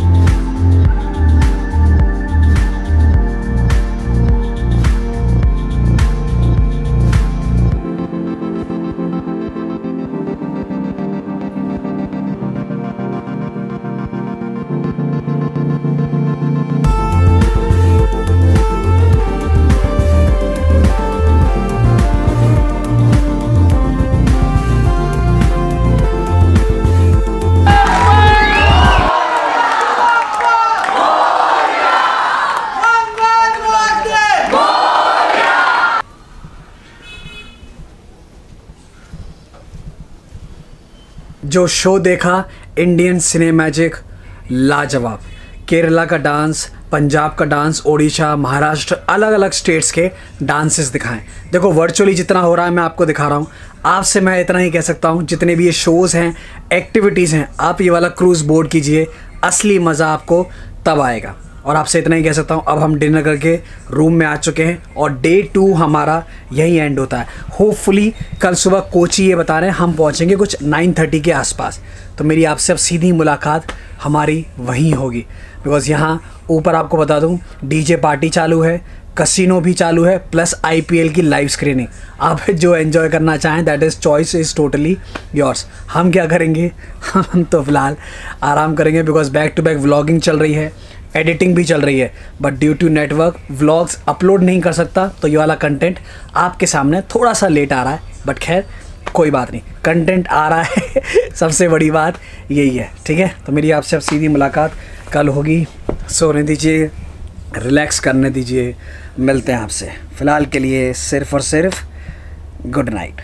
जो show देखा Indian cinemagic, लाजवाब। केरला का dance, Punjab का dance, Odisha, Maharashtra, अलग अलग states के dances दिखाएं। देखो वर्चुअली जितना हो रहा है मैं आपको दिखा रहा हूँ। आपसे मैं इतना ही कह सकता हूँ, जितने भी ये शोज़ हैं, एक्टिविटीज़ हैं, आप ये वाला क्रूज़ बोर्ड कीजिए, असली मज़ा आपको तब आएगा। और आपसे इतना ही कह सकता हूँ, अब हम डिनर करके रूम में आ चुके हैं और डे 2 हमारा यही एंड होता है। होपफुली कल सुबह कोची ये बता रहे हैं हम पहुँचेंगे कुछ 9:30 के आसपास। तो मेरी आपसे अब सीधी मुलाकात हमारी वहीं होगी, बिकॉज़ यहाँ ऊपर आपको बता दूँ डीजे पार्टी चालू है, कसिनो भी चालू है, प्लस IPL की लाइव स्क्रीनिंग। आप जो एंजॉय करना चाहें, that is choice is totally yours. हम क्या करेंगे, हम तो फ़िलहाल आराम करेंगे, because back to back vlogging चल रही है, एडिटिंग भी चल रही है, but due to network vlogs upload नहीं कर सकता। तो ये वाला कंटेंट आपके सामने थोड़ा सा लेट आ रहा है, बट खैर कोई बात नहीं, कंटेंट आ रहा है सबसे बड़ी बात यही है। ठीक है, तो मेरी आपसे अब सीधी मुलाकात कल होगी। सोने दीजिए, रिलैक्स करने दीजिए, मिलते हैं आपसे। फ़िलहाल के लिए सिर्फ़ और सिर्फ good night.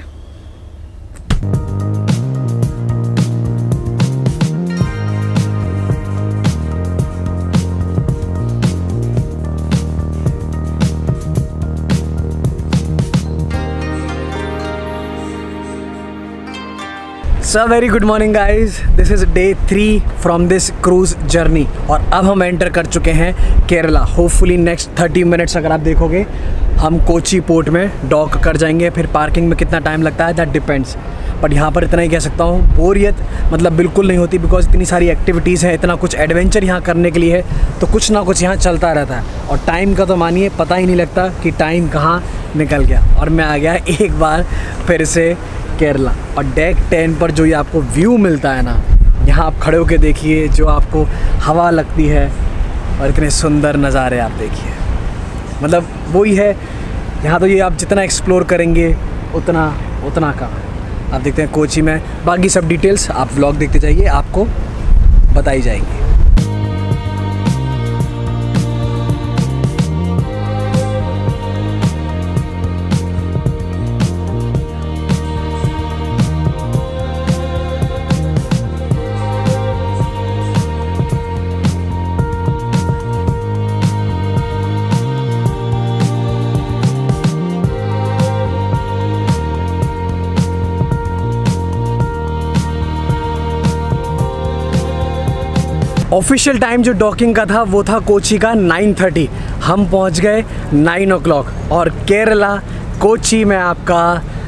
So very good morning guys, this is day 3 from this cruise journey और अब हम एंटर कर चुके हैं केरला। होपफुली नेक्स्ट 30 मिनट्स अगर आप देखोगे हम कोची पोर्ट में डॉक कर जाएंगे। फिर पार्किंग में कितना टाइम लगता है दैट डिपेंड्स, बट यहाँ पर इतना ही कह सकता हूँ बोरियत मतलब बिल्कुल नहीं होती, बिकॉज इतनी सारी एक्टिविटीज़ हैं, इतना कुछ एडवेंचर यहाँ करने के लिए है, तो कुछ ना कुछ यहाँ चलता रहता है। और टाइम का तो मानिए पता ही नहीं लगता कि टाइम कहाँ निकल गया। और मैं आ गया एक बार फिर से केरला, और डेक 10 पर जो ये आपको व्यू मिलता है ना, यहाँ आप खड़े होके देखिए, जो आपको हवा लगती है और इतने सुंदर नज़ारे आप देखिए, मतलब वही है। यहाँ तो ये आप जितना एक्सप्लोर करेंगे उतना कम। आप देखते हैं कोची में, बाकी सब डिटेल्स आप व्लॉग देखते जाइए, आपको बताई जाएंगी। ऑफिशियल टाइम जो डॉकिंग का था वो था कोची का 9:30। हम पहुंच गए 9 o'clock और केरला कोची में आपका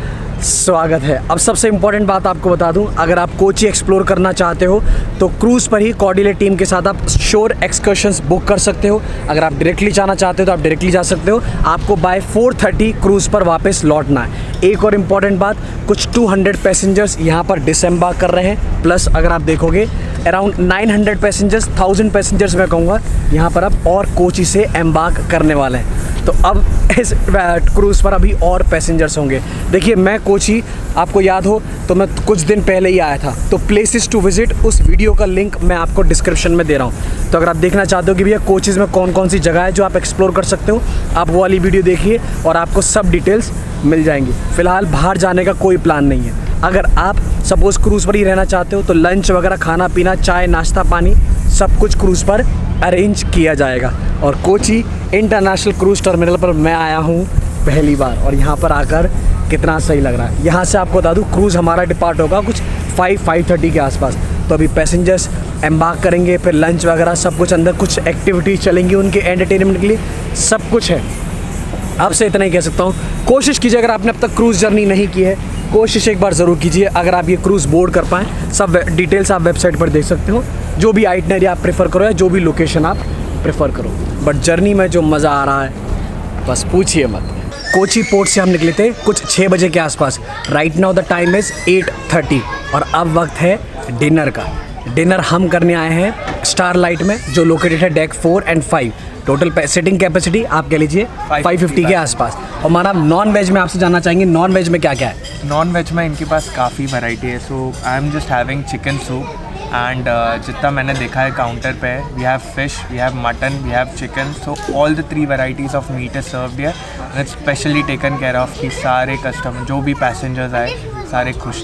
स्वागत है। अब सबसे इम्पॉर्टेंट बात आपको बता दूं, अगर आप कोची एक्सप्लोर करना चाहते हो तो क्रूज़ पर ही कॉर्डिलेट टीम के साथ आप श्योर एक्सकर्शंस बुक कर सकते हो। अगर आप डायरेक्टली जाना चाहते हो तो आप डायरेक्टली जा सकते हो। आपको बाय 4:30 क्रूज़ पर वापस लौटना है। एक और इम्पॉर्टेंट बात, कुछ 200 पैसेंजर्स यहाँ पर डिसएम्बार्क कर रहे हैं, प्लस अगर आप देखोगे अराउंड 900 पैसेंजर्स, 1000 पैसेंजर्स मैं कहूँगा यहाँ पर अब और कोची से एम्बार्क करने वाले हैं। तो अब इस क्रूज़ पर अभी और पैसेंजर्स होंगे। देखिए, मैं कोची, आपको याद हो तो मैं कुछ दिन पहले ही आया था, तो प्लेसेस टू विजिट उस वीडियो का लिंक मैं आपको डिस्क्रिप्शन में दे रहा हूँ। तो अगर आप देखना चाहते हो कि भैया कोचीज़ में कौन कौन सी जगह है जो आप एक्सप्लोर कर सकते हो, आप वो वाली वीडियो देखिए और आपको सब डिटेल्स मिल जाएंगी। फ़िलहाल बाहर जाने का कोई प्लान नहीं है। अगर आप सपोज़ क्रूज़ पर ही रहना चाहते हो तो लंच वगैरह, खाना पीना, चाय नाश्ता पानी सब कुछ क्रूज़ पर अरेंज किया जाएगा। और कोची इंटरनेशनल क्रूज़ टर्मिनल पर मैं आया हूँ पहली बार और यहाँ पर आकर कितना सही लग रहा है। यहाँ से आपको बता दूँ क्रूज़ हमारा डिपार्ट होगा कुछ 5:30 के आसपास। तो अभी पैसेंजर्स एम्बार्क करेंगे, फिर लंच वगैरह सब कुछ, अंदर कुछ एक्टिविटीज़ चलेंगी उनके एंटरटेनमेंट के लिए, सब कुछ है। आपसे इतना ही कह सकता हूँ, कोशिश कीजिए अगर आपने अब तक क्रूज़ जर्नी नहीं की है, कोशिश एक बार ज़रूर कीजिए। अगर आप ये क्रूज़ बोर्ड कर पाएँ, सब डिटेल्स आप वेबसाइट पर देख सकते हो। जो भी आइटनरी आप प्रेफर करो या जो भी लोकेशन आप प्रेफर करो, बट जर्नी में जो मज़ा आ रहा है बस पूछिए मत। कोची पोर्ट से हम निकले थे कुछ 6 बजे के आसपास। Right now the time is 8:30 और अब वक्त है डिनर का। डिनर हम करने आए हैं स्टार लाइट में, जो लोकेटेड है डेक 4 और 5। टोटल सिटिंग कैपेसिटी आप कह लीजिए 550 के आसपास। और हमारा नॉन वेज में आपसे जानना चाहेंगे, नॉन वेज में क्या क्या है? नॉन वेज में इनके पास काफ़ी वैरायटी है। So I am just having chicken soup and जितना मैंने देखा है काउंटर पे, we have fish, we have mutton, we have chicken. So all the 3 varieties of meat is served here and it's specially taken care of कि सारे customer जो भी passengers आए सारे खुश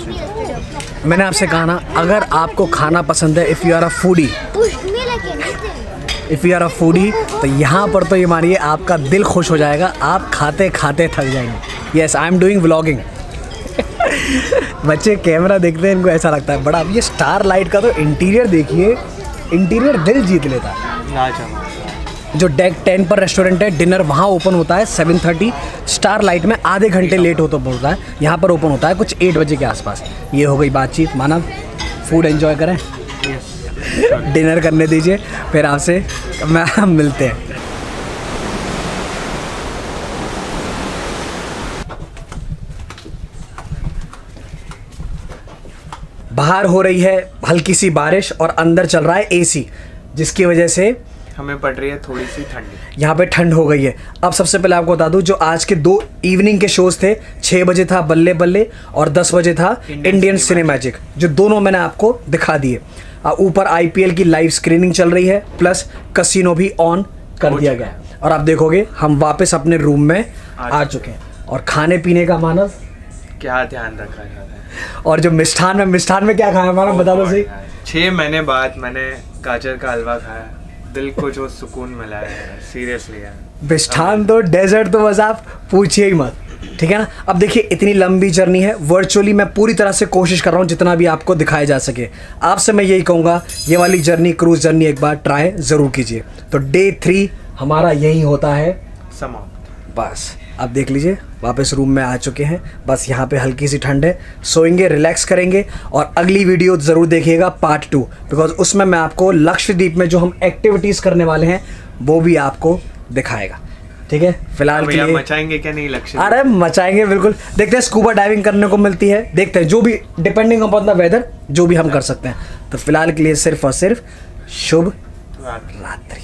थे। मैंने आपसे कहा ना, अगर आपको खाना पसंद है, if you are a foodie तो यहाँ पर तो ये मानिए आपका दिल खुश हो जाएगा, आप खाते खाते थक जाएंगे। Yes, I am doing vlogging. बच्चे कैमरा देखते हैं, इनको ऐसा लगता है बड़ा। अब ये स्टार लाइट का तो इंटीरियर देखिए, इंटीरियर दिल जीत लेता है। जो डेक 10 पर रेस्टोरेंट है, डिनर वहाँ ओपन होता है 7:30। स्टार लाइट में आधे घंटे लेट होता है, यहाँ पर ओपन होता है कुछ 8 बजे के आसपास। ये हो गई बातचीत। मानव, फूड एंजॉय करें, डिनर करने दीजिए, फिर आपसे हम मिलते हैं। बाहर हो रही है हल्की सी बारिश और अंदर चल रहा है एसी, जिसकी वजह से हमें पड़ रही है थोड़ी सी ठंडी। यहाँ पे ठंड हो गई है। अब सबसे पहले आपको बता दूं, जो आज के 2 इवनिंग के शोज़ थे, 6 बजे था बल्ले बल्ले और 10 बजे था इंडियन सिनेमैजिक, जो दोनों मैंने आपको दिखा दिए। ऊपर IPL की लाइव स्क्रीनिंग चल रही है, प्लस कसिनो भी ऑन कर दिया गया है। और आप देखोगे हम वापस अपने रूम में आ चुके हैं। और खाने पीने का मानव क्या ध्यान रखा जाता है। और जो मिष्ठान में क्या खाया मानव, बता दो सही। 6 महीने बाद मैंने गाजर का हलवा खाया, दिल को जो सुकून मिला है, सीरियसली यार। मिष्ठान तो डेजर्ट तो बस आप पूछिए ही मत, ठीक है ना। अब देखिए, इतनी लंबी जर्नी है, वर्चुअली मैं पूरी तरह से कोशिश कर रहा हूँ जितना भी आपको दिखाया जा सके। आपसे मैं यही कहूँगा, ये वाली जर्नी, क्रूज़ जर्नी एक बार ट्राई ज़रूर कीजिए। तो डे 3 हमारा यही होता है समाप्त। बस अब देख लीजिए, वापस रूम में आ चुके हैं। बस यहाँ पे हल्की सी ठंड है, सोएंगे, रिलैक्स करेंगे। और अगली वीडियो ज़रूर देखिएगा पार्ट 2, बिकॉज उसमें मैं आपको लक्षद्वीप में जो हम एक्टिविटीज़ करने वाले हैं वो भी आपको दिखाएगा, ठीक है। फिलहाल के लिए मचाएंगे क्या नहीं लक्ष्य? अरे मचाएंगे बिल्कुल। देखते हैं, स्कूबा डाइविंग करने को मिलती है, देखते हैं, जो भी डिपेंडिंग अपॉन द वेदर जो भी हम कर सकते हैं। तो फिलहाल के लिए सिर्फ और सिर्फ शुभ रात्रि।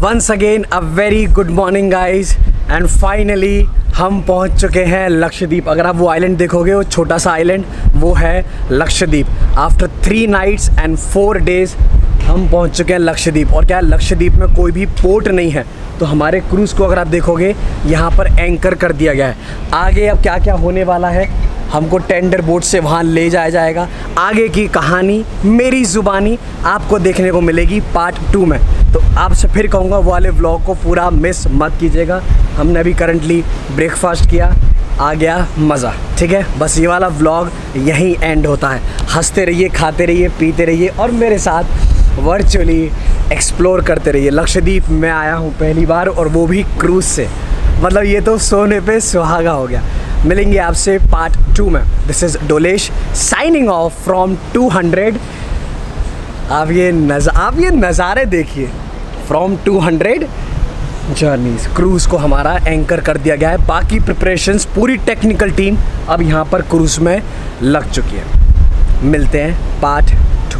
Once again a very good morning guys and finally हम पहुंच चुके हैं लक्षद्वीप। अगर आप वो आइलैंड देखोगे, वो छोटा सा आइलैंड, वो है Lakshadweep. After 3 nights and 4 days हम पहुंच चुके हैं लक्षद्वीप। और क्या लक्षद्वीप में कोई भी पोर्ट नहीं है, तो हमारे क्रूज़ को अगर आप देखोगे यहाँ पर एंकर कर दिया गया है। आगे अब क्या क्या होने वाला है, हमको टेंडर बोट से वहाँ ले जाया जाएगा। आगे की कहानी मेरी ज़ुबानी आपको देखने को मिलेगी पार्ट 2 में। तो आपसे फिर कहूँगा वो वाले व्लॉग को पूरा मिस मत कीजिएगा। हमने अभी करंटली ब्रेकफास्ट किया, आ गया मज़ा। ठीक है, बस ये वाला व्लॉग यहीं एंड होता है। हंसते रहिए, खाते रहिए, पीते रहिए और मेरे साथ वर्चुअली एक्सप्लोर करते रहिए। लक्षद्वीप में आया हूँ पहली बार, और वो भी क्रूज़ से। मतलब ये तो सोने पे सुहागा हो गया। मिलेंगे आपसे पार्ट 2 में। This is Dolesh signing off from 200। आप ये नज़ारे देखिए, फ्रॉम 200 जर्नीज। क्रूज़ को हमारा एंकर कर दिया गया है। बाकी प्रिपरेशंस, पूरी टेक्निकल टीम अब यहाँ पर क्रूज़ में लग चुकी है। मिलते हैं पार्ट 2।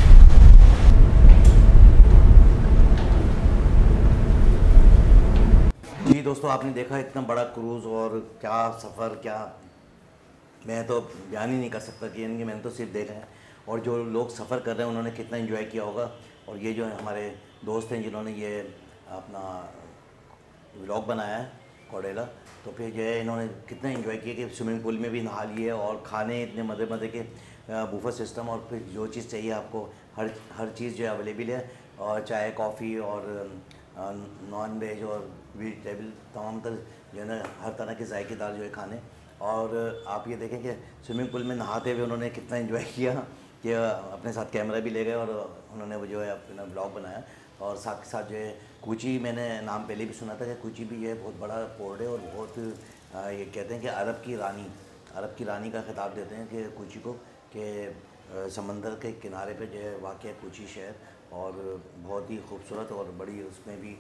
जी दोस्तों, आपने देखा इतना बड़ा क्रूज़ और क्या सफ़र, क्या मैं तो बयान ही नहीं कर सकता कि यानी कि मैंने तो सिर्फ देखा है। और जो लोग सफ़र कर रहे हैं उन्होंने कितना एंजॉय किया होगा। और ये जो हमारे दोस्त हैं जिन्होंने ये अपना व्लॉग बनाया है कोडेला, तो फिर जो है इन्होंने कितना एंजॉय किया कि स्विमिंग पूल में भी नहा लिए और खाने इतने मज़े मज़े के, बुफे सिस्टम, और फिर जो चीज़ चाहिए आपको हर चीज़ जो है अवेलेबल है। और चाय, कॉफ़ी और नॉन वेज और वेजिटेबल, तमाम तरह जो है ना हर तरह के जायकेदार जो है खाने। और आप ये देखें कि स्विमिंग पूल में नहाते हुए उन्होंने कितना एंजॉय किया कि अपने साथ कैमरा भी ले गए और उन्होंने वो जो है अपना ब्लॉग बनाया। और साथ के साथ जो है कोची, मैंने नाम पहले भी सुना था कि कोची भी जो है बहुत बड़ा पोर्ट है और बहुत ये कहते हैं कि अरब की रानी का खिताब देते हैं कि कोची को, कि समंदर के किनारे पे जो है वाक़ है कोची शहर, और बहुत ही खूबसूरत और बड़ी, उसमें भी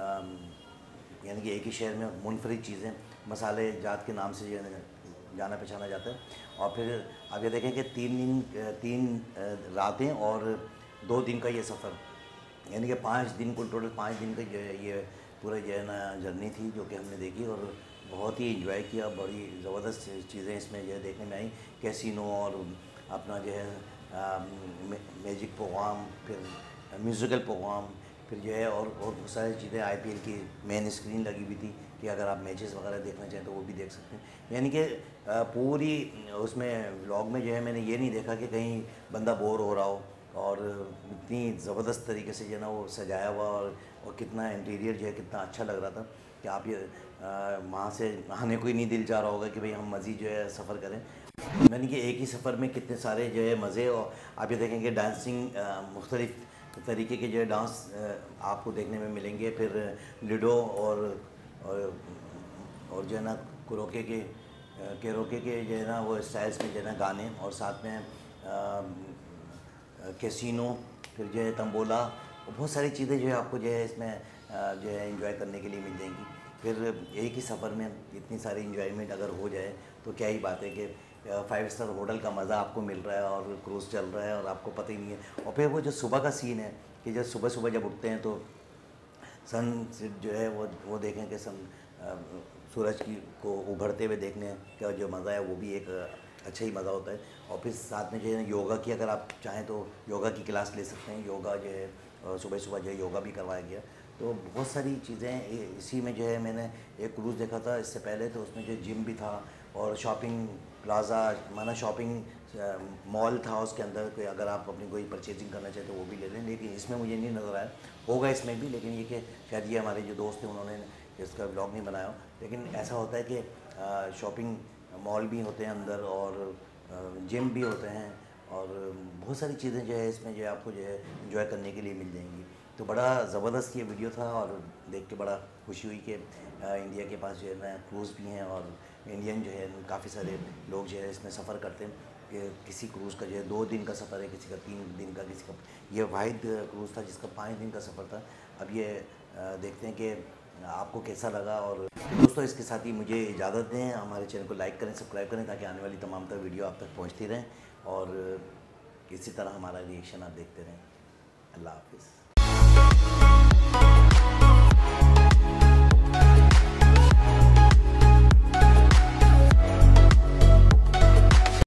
यानी कि एक ही शहर में मुनफरिद चीज़ें, मसाले जात के नाम से जो है जाना पहचाना जाता है। और फिर आप ये देखें कि 3 रातें और 2 दिन का ये सफ़र, यानी कि 5 दिन, कुल टोटल 5 दिन का जो है ये पूरा जो है ना जर्नी थी जो कि हमने देखी और बहुत ही एंजॉय किया। बड़ी ज़बरदस्त चीज़ें इसमें जो है देखने में आई, कैसीनो और अपना जो है मैजिक प्रोग्राम, फिर म्यूज़िकल प्रोग्राम, फिर जो है और बहुत सारी चीज़ें। IPL की मेन स्क्रीन लगी हुई थी कि अगर आप मैचेस वगैरह देखना चाहें तो वो भी देख सकते हैं। यानी कि पूरी उसमें व्लॉग में जो है मैंने ये नहीं देखा कि कहीं बंदा बोर हो रहा हो, और इतनी ज़बरदस्त तरीके से जो है ना वो सजाया हुआ और कितना इंटीरियर जो है कितना अच्छा लग रहा था कि आप ये वहाँ से आने को ही नहीं दिल चाह रहा होगा कि भाई हम मज़ीद जो है सफ़र करें। यानी कि एक ही सफ़र में कितने सारे जो है मज़े। और आप ये देखेंगे डांसिंग, मुख्तलिफ़ तरीके के जो है डांस आपको देखने में मिलेंगे। फिर लूडो और जो है ना कुरोके के जो है ना वो स्टाइल्स में जो है ना गाने, और साथ में कैसीनो, फिर जो है तंबोला, बहुत सारी चीज़ें जो है आपको जो है इसमें जो है एंजॉय करने के लिए मिल जाएंगी। फिर एक ही सफ़र में इतनी सारी एंजॉयमेंट अगर हो जाए तो क्या ही बात है कि 5 स्टार होटल का मज़ा आपको मिल रहा है और क्रूज़ चल रहा है और आपको पता ही नहीं है। और फिर वो जो सुबह का सीन है कि जब सुबह जब उठते हैं तो सन जो है वो देखें कि सूरज को उभरते हुए देखने का जो मज़ा है वो भी एक अच्छा ही मज़ा होता है। और फिर साथ में जो है योगा की, अगर आप चाहें तो योगा की क्लास ले सकते हैं। योगा जो है सुबह जो है योगा भी करवाया गया। तो बहुत सारी चीज़ें इसी में जो है मैंने एक क्रूज़ देखा था इससे पहले, तो उसमें जो जिम भी था और शॉपिंग प्लाज़ा, माना शॉपिंग मॉल था उसके अंदर। कोई अगर आप अपनी कोई परचेजिंग करना चाहें तो वो भी ले लें, लेकिन इसमें मुझे नहीं नज़र आया। होगा इसमें भी, लेकिन ये कि शायद ये हमारे जो दोस्त हैं उन्होंने इसका ब्लॉग नहीं बनाया। लेकिन ऐसा होता है कि शॉपिंग मॉल भी होते हैं अंदर और जिम भी होते हैं और बहुत सारी चीज़ें जो है इसमें जो है आपको जो है एंजॉय करने के लिए मिल जाएंगी। तो बड़ा ज़बरदस्त ये वीडियो था और देख के बड़ा खुशी हुई कि इंडिया के पास जो है ना क्रूज़ भी हैं और इंडियन जो है काफ़ी सारे लोग जो है इसमें सफ़र करते हैं। कि किसी क्रूज़ का जो है 2 दिन का सफ़र है, किसी का 3 दिन का, किसी का ये वाहिद क्रूज़ था जिसका 5 दिन का सफ़र था। अब ये देखते हैं कि आपको कैसा लगा। और दोस्तों इसके साथ ही मुझे इजाज़त दें, हमारे चैनल को लाइक करें, सब्सक्राइब करें ताकि आने वाली तमाम तर वीडियो आप तक पहुँचती रहें और इसी तरह हमारा रिएक्शन आप देखते रहें। अल्लाह हाफ़िज़।